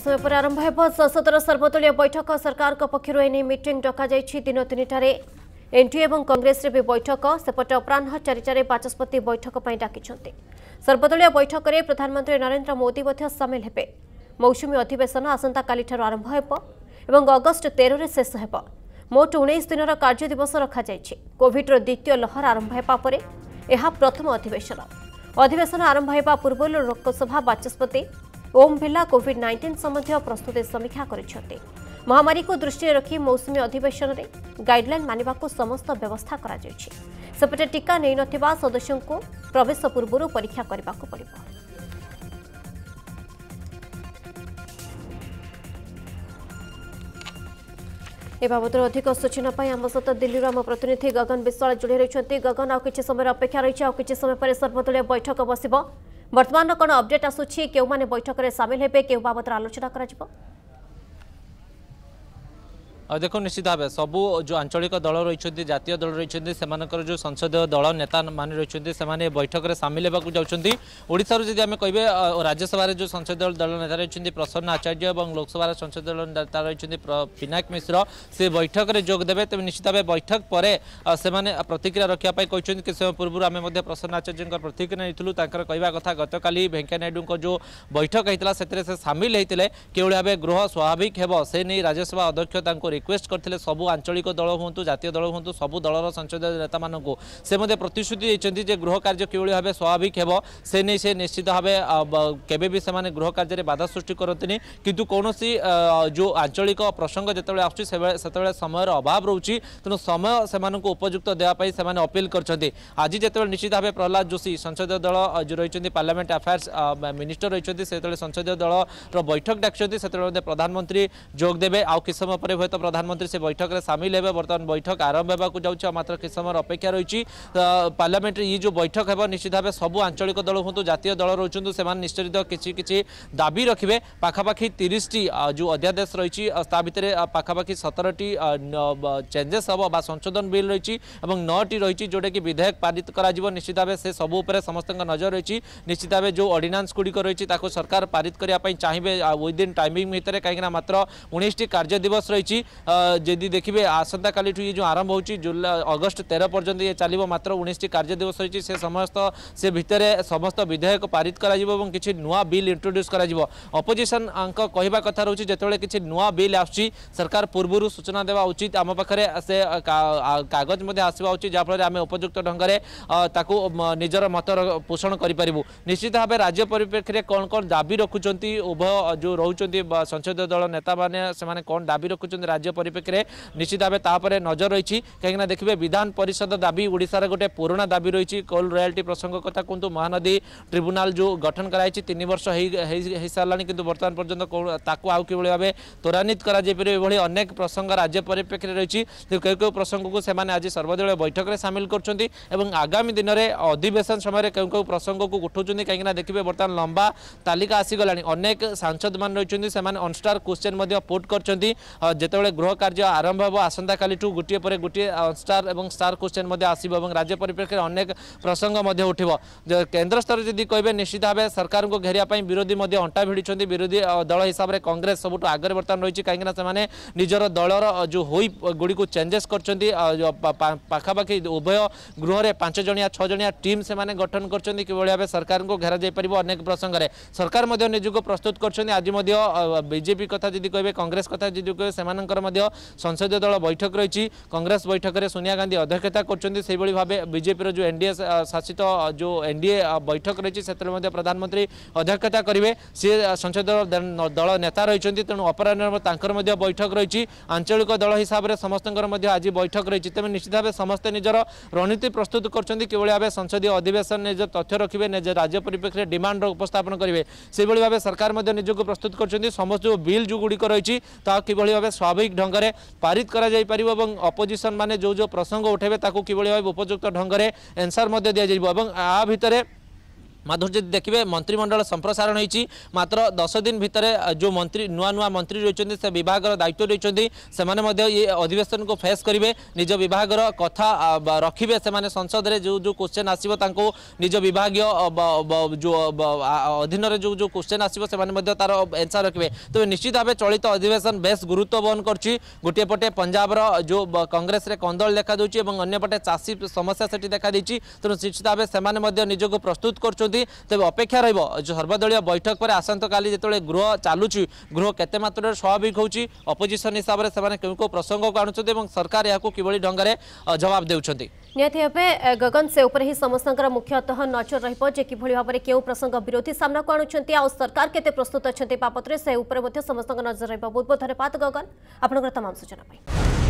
समय पर आरंभ हो संसदर सर्वदलीय बैठक सरकार पक्ष मीटिंग डक दिन 3टार एनडीए और कांग्रेस भी बैठक सेपटे अपराह 4टार बाचस्पति बैठक डाक सर्वदलीय बैठक में प्रधानमंत्री नरेंद्र मोदी सामिल हेबे। मौसुमी अधिवेशन आसंता काली आरंभ हो अगस्ट 13 में शेष हो। मोट 19 दिन कार्य दिवस रखा कोविड द्वितीय लहर आरंभ होगा यह प्रथम अधिवेशन आरंभ होगा पूर्व लोकसभा बाचस्पति ओम बिरला कोविड-19 संबंधी प्रस्तुति समीक्षा करिसेंते। महामारी को दृष्टि रखी मौसुमी अधिवेशन में गाइडलाइन मानिबा को समस्त व्यवस्था करा जायछि। सेपटे टीका नहीं नथिबा सदस्यों को प्रवेश पूर्व परीक्षा करने को पड़िबो। ए बाबद अधिक सूचना आम सहित दिल्ली आम प्रतिनिधि गगन विश्वाल जोड़ी रही। गगन आउ किछि समय अपेक्षा रही आउ किछि समय पर सर्वदलीय बैठक बसिबो। वर्तमान कौन अपडेट आसुछि केउ माने बैठक में सामिल हेबे केउ बाबद आलोचना करा देखो निश्चित भाव सबू जो आंचलिक दल रही जातीय दल रही जो संसदीय दल नेता मान रही बैठक में सामिल होगा जाऊँगी। ओडिशार जदि आम कहे राज्यसभा जो संसदीय दल नेता रही प्रसन्न आचार्य और लोकसभा संसदीय दल नेता रही पिनाक मिश्र से बैठक में जोगदेवे। तेज निश्चित भाव बैठक पर से प्रतिक्रिया रखापी कहते कि समय पूर्व आम प्रसन्न आचार्य प्रतिक्रिया नहीं कहवा कथा गतकाली वेंकैया नायडू जो बैठक होता से सामिल होते किभली भाव गृह स्वाभाविक हो से नहीं राज्यसभा अध्यक्ष रिक्वेस्ट करते सबू आंचलिक दल हूँ जातीय दल हूँ सबू दलर संसदीय नेता मानक से श्रुति देते गृह कार्य किभली भाव स्वाभाविक हो से नहीं से निश्चित भाव केबे भी से गृह कार्य बाधा सृष्टि करते किंतु कौन जो आंचलिक प्रसंग जो आस समय अभाव रोचे तेणु समय से उपयुक्त देवाई से अपील करते। आज जो निश्चित भाव प्रहलाद जोशी संसदीय दल जो रही पार्लियामेंट अफेयर्स मिनिस्टर रही से संसदीय दल बैठक डाकते से प्रधानमंत्री जोगदेवे आउ कि समय पर हूँ प्रधानमंत्री से बैठक में सामिल हेबे। बर्तमान बैठक आरंभ होगा जाऊँ मात्र कि समय अपेक्षा रही पार्लियामेंट ये जो बैठक है निश्चित भाव सबू आंचलिक दल हूँ जातीय दल रोचुं से निश्चित किसी दाबी रखिए। पाखापाखि 30 टी जो अध्यादेश रही भितर पाखापाखि 17 टी चेंजेस हम बा संशोधन बिल रही 9 टी रही जोटा कि विधेयक पारित कर निश्चित भाव से सबू समस्त नजर रही। निश्चित भाव जो ऑर्डिनेंस गुड़िक रही सरकार पारित करने चाहिए विदिन टाइमिंग भितर कहीं मात्र 19 टी कार्य दिवस रही। जदि देखिए आसंता काली ये जो आरंभ हो अगस्ट 13 पर्यंत ये चलो मात्र 19 टी कार्य दिवस रही से समस्त से भितर समस्त विधेयक पारित कर किसी नुआ बिल इंट्रोड्यूस कर अपोजिशन कहवा कथा रोचे जिते किसी नुआ बिल आसुची सरकार पूर्व सूचना देवा उचित आम पाखे से कागज आसवा उचित जहाँफल आम उपयुक्त ढंग से निजर मत पोषण करूँ। निश्चित भाव राज्य परिप्रेक्षी में कौन कौन दाबी रखुंट उभय जो रोचे संसदीय दल नेता मैंने कौन दाबी रखुंट राज्य परिप्रेक्षी में निश्चित भाव तापर नजर रही कहीं देखिए विधान परिषद दाबी ओडिशार गोटे पुराना दाबी रही कोल रॉयल्टी प्रसंग कथा कहतु महानदी ट्रिब्यूनाल जो गठन कराई 3 वर्ष हो सारा किंतु बर्तमान पर्यंत आउ कि भाव त्वरान्वित कर अनेक प्रसंग राज्य परिप्रेक्षी रही कौ प्रसंग को सेमाने आज सर्वदलीय बैठक में सामिल कर आगामी दिन में अधिवेशन समय कौ प्रसंग को उठाऊँ कहीं देखिए बर्तमान लंबा तालिका आसीगला अनेक सांसद मान रही अनस्टार क्वेश्चन पुट कर जितेबाला गृह कार्य आरंभ हो आसंता काली गोटे पर गोटे स्टार और स्टार क्वेश्चन आसो राज्य परिप्रेक्षी में अनेक प्रसंग उठब। केन्द्र स्तर जदि कहे निश्चित भाव सरकार को घेरिया विरोधी अंटा भिड़ी विरोधी दल हिसाब से कांग्रेस सबुठ आगे बर्तमान रही कहीं निजर दलर जो हुई गुड़ी को चेंजेस कर पाखापाखि उभय गृह में 5 जणिया 6 जणिया टीम से गठन कर भाव सरकार को घेरा जापर अनेक प्रसंग में सरकार निजक प्रस्तुत कर। आज बीजेपी कथा जदि कहे कांग्रेस कथा जदि कहे संसदीय दल बैठक रही कांग्रेस बैठक में सोनिया गांधी अध्यक्षता कर भाव बीजेपी जो एनडीए शासित जो एनडीए बैठक रही से प्रधानमंत्री अध्यक्षता करेंगे सी संसदीय दल नेता रही तेणु अपराह बैठक रही आंचलिक दल हिसाब से समस्त आज बैठक रही तेज निश्चित भाव समस्ते निजर रणनीति प्रस्तुत कर भाव संसदीय अधिवेशन निज तथ्य रखिए निज राज्य परिप्रेक्षी में डिमांड उपस्थापन करेंगे से भाव सरकार निजक प्रस्तुत कर समस्त जो बिल जो गुड़िक रही किभली भाव स्वाभाविक ढंग से पारित करा जाई परिबो एवं अपोजिशन माने जो प्रसंग उठेबे ताकू किभली भाव उपयुक्त ढंग से एनसर दि जाइबो एवं आ भितरे माधुर जी देखिए मंत्रिमंडल संप्रसारण होती मात्र 10 दिन भितर जो मंत्री नुआ नुआ मंत्री रही से विभाग दायित्व रही ये अधिवेशन को फेस करेंगे निज विभाग कथा रखिए से संसद में जो जो क्वेश्चन आसो निज विभाग जो अधीन जो जो क्वेश्चन आसो से तार एंसर रखिए तो निश्चित भाव चलित अधिवेशन बेस गुरुत्व बहन कर गोटे पटे पंजाब जो कांग्रेस रे कंदल देखा दूसरी और अंपटे चाषी समस्या से देखा देती तेणु निश्चित भाव से निजक प्रस्तुत कर तेज अपेक्षा रही सर्वदलीय बैठक पर आसंता काली जो गृह चलुची गृह केते मात्रा स्वाभाविक होची अपोजिशन हिसाब से क्यों प्रसंग को आणुछन्ते एवं सरकार या किभली ढंग से जवाब देउछन्ते नियति भावे गगन से ऊपर ही समस्त मुख्यतः नजर रहिबो जे किभली भाव में केउ प्रसंग विरोधी सामना को आणुछन्ते आ सरकार केते प्रस्तुत अछन्ते बापत्रे से ऊपर समस्त नजर रहिबो। बहुत बहुत धन्यवाद गगन आपनकर तमाम सूचना पाई।